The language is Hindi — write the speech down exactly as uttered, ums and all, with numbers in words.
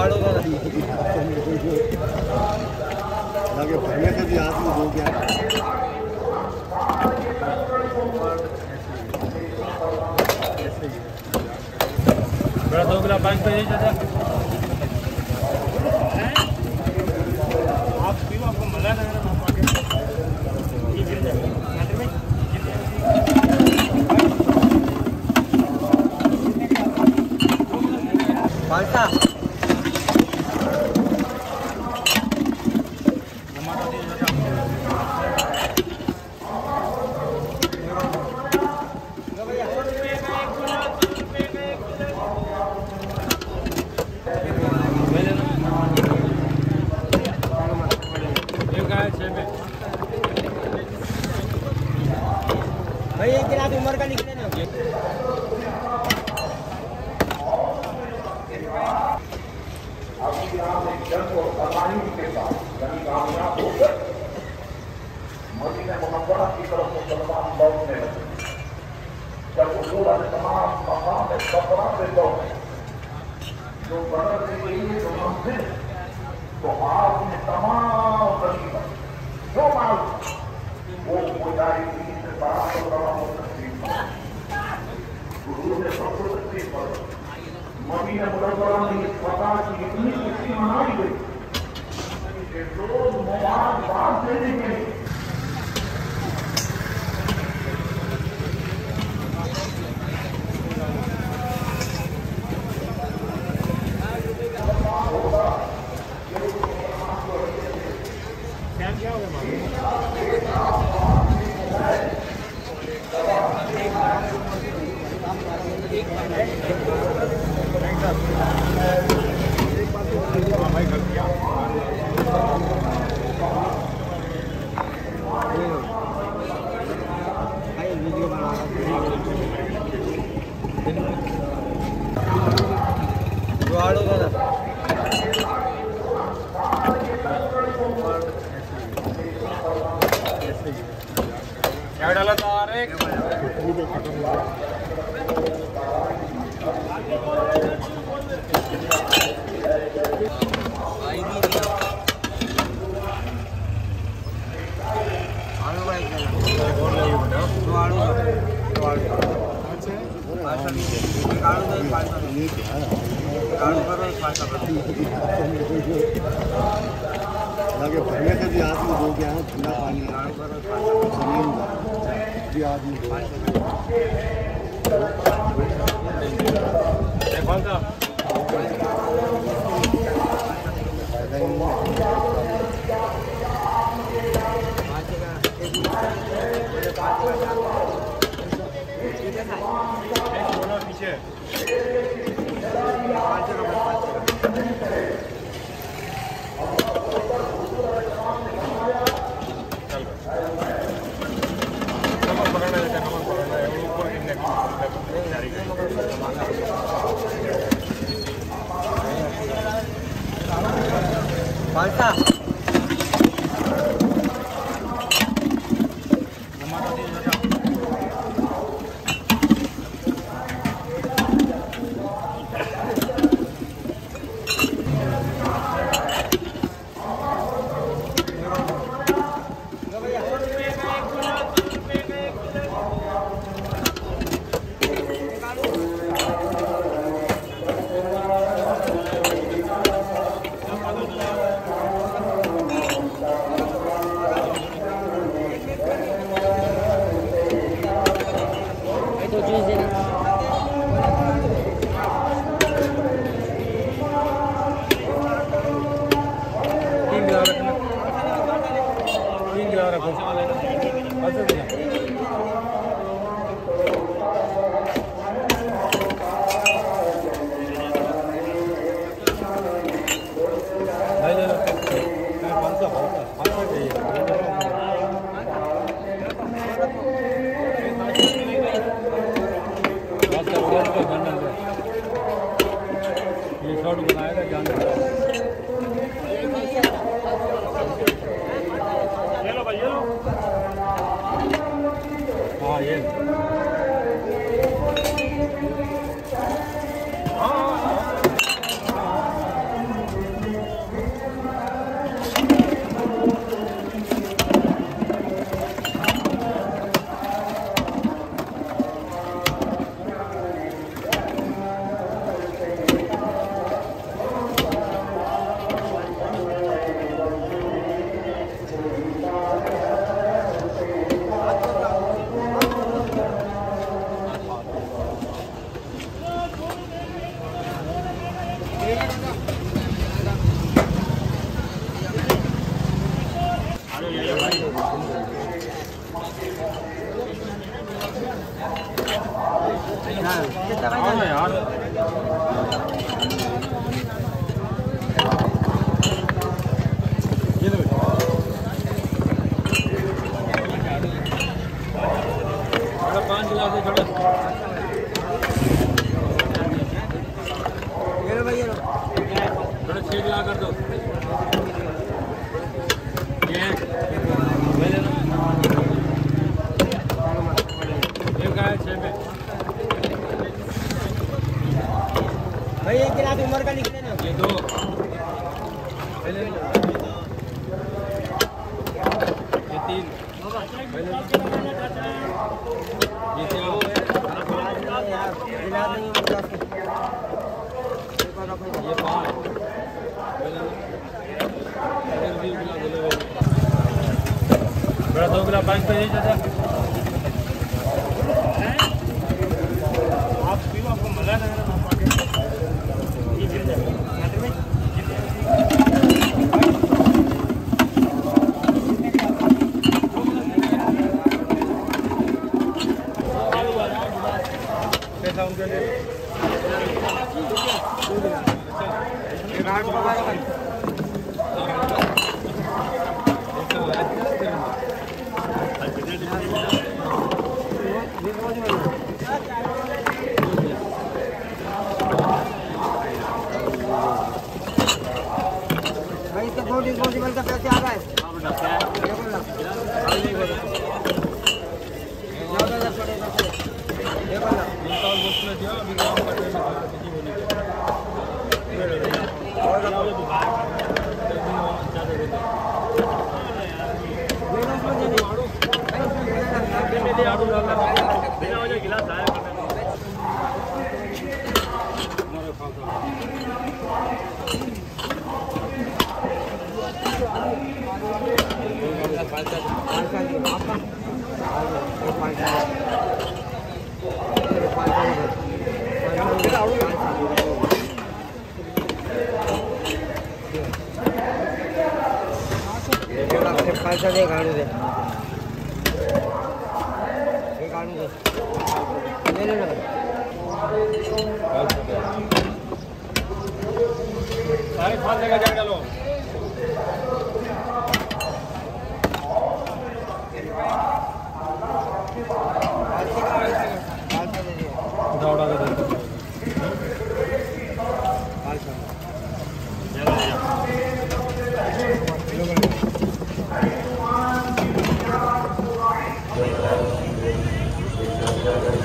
लगे भरने से भी हाथ में हो गया। बड़ा दो गिलास पानी पे चाचा आप पीओ, आपको मजा लग रहा है। ये गिर जाएगा पालता भाई एक गिलास उम्र का निकले ना। मदीना मुनव्वरा की तरफ मुसलमान लौटने लगे। जब हुजूर तमाम मकाम सफरा से लौटे, जो बदर से गई जो मंजिल, तो आपने तमाम गनीमत जो माल वो मुजाहिदीन से बराबर बराबर तकलीफ हुजूर ने सबको तकलीफ पर मदीना मुनव्वरा में इस फतह की इतनी खुशी मनाई गई कि रोज मुबारक बात देने के लिए क्या हो गया भाई कर दिया भाई वीडियो बना क्या डाला था अरे लगे भरने से भी हाथ में हो गया है। ठंडा पानी जमीन भी आदमी कौन सा पीछे पालता पाँच गिलास दे छोड़ो ये लो भाई ये लो थोड़ा छह गिलास कर दो ये पहले ना ये का है छह में भाई एक गिलास उमर का लिख लेना ये दो पहले ये तीन पहले ये क्या यार नहीं ये पाँच बड़ा दो गिलास पाँच पे चाचा आप पीओ आपको मजा लग रहा ये गिर जाएगा पैसा उनके लिए एक आठ को बारह का भाई इसका दो डिस्पोजेबल का पैसे आ रहा है हाँ बेटा क्या है देखो ना अभी नहीं बोलो ज़्यादा ज़्यादा छोड़े पैसे देखो ना इंस्टॉल बॉक्स में दिया अभी काम कर रहे हैं किसी को नहीं और आप लोग बाहर ज़्यादा देते मेरा समझ नहीं आड़ू मेरे आड़ू डालना बिना वजह गिलास आया हमारे पास पैसा दे गाड़ी दे गाड़ी दे ले ले सारे खा लेगा जाएगा लो उठा उठा के दे Thank you.